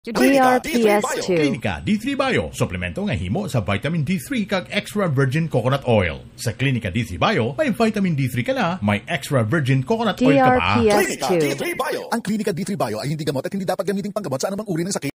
DRPS Clinica D3 Bio, suplemento nga himo sa vitamin D3 kag extra virgin coconut oil. Sa Clinica D3 Bio, may vitamin D3 ka na, may extra virgin coconut oil ka pa. DRPS Clinica D3 Bio. Ang Clinica D3 Bio ay hindi gamot at hindi dapat gamitin panggamot sa anumang uri ng sakit.